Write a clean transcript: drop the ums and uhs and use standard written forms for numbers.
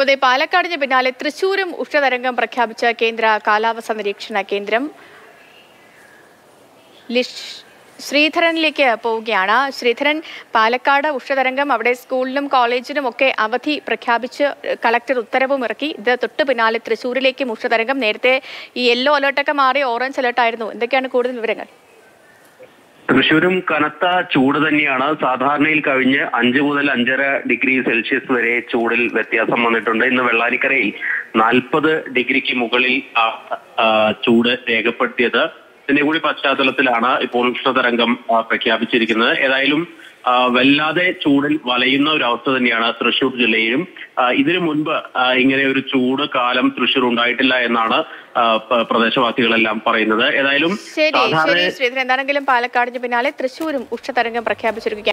ഇപ്പോൾ പാലക്കാടിന് പിന്നാലെ തൃശൂരും ഉഷ്ണതരംഗം പ്രഖ്യാപിച്ച കേന്ദ്ര കാലാവസ്ഥാ നിരീക്ഷണ കേന്ദ്രം. ശ്രീധരനിലേക്ക് പോവുകയാണ്. ശ്രീധരൻ, പാലക്കാട് ഉഷ്ണതരംഗം, അവിടെ സ്കൂളിലും കോളേജിനും ഒക്കെ അവധി പ്രഖ്യാപിച്ച് കളക്ടർ ഉത്തരവും ഇറക്കി. ഇത് തൊട്ട് പിന്നാലെ തൃശൂരിലേക്കും ഉഷ്ണതരംഗം. നേരത്തെ ഈ യെല്ലോ അലേർട്ടൊക്കെ മാറി ഓറഞ്ച് അലേർട്ടായിരുന്നു. എന്തൊക്കെയാണ് കൂടുതൽ വിവരങ്ങൾ? തൃശ്ശൂരും കനത്ത ചൂട് തന്നെയാണ്. സാധാരണയിൽ കവിഞ്ഞ് 5 മുതൽ 5.5 ഡിഗ്രി സെൽഷ്യസ് വരെ ചൂടിൽ വ്യത്യാസം വന്നിട്ടുണ്ട്. ഇന്ന് വെള്ളാനിക്കരയിൽ 40 ഡിഗ്രിക്ക് മുകളിൽ ചൂട് രേഖപ്പെടുത്തിയത്. ഇതിന്റെ കൂടി പശ്ചാത്തലത്തിലാണ് ഇപ്പോൾ ഉഷ്ണതരംഗം പ്രഖ്യാപിച്ചിരിക്കുന്നത്. ഏതായാലും വല്ലാതെ ചൂടിൽ വലയുന്ന ഒരു അവസ്ഥ തന്നെയാണ് തൃശ്ശൂർ ജില്ലയിലും. ഇതിനു മുൻപ് ഇങ്ങനെ ഒരു ചൂട് കാലം തൃശ്ശൂർ ഉണ്ടായിട്ടില്ല എന്നാണ് പ്രദേശവാസികളെല്ലാം പറയുന്നത്. ഏതായാലും ശരി ശ്രീധരൻ, എന്താണെങ്കിലും പാലക്കാടിന് പിന്നാലെ തൃശ്ശൂരും ഉഷ്ണതരംഗം പ്രഖ്യാപിച്ചിരിക്കുകയാണ്.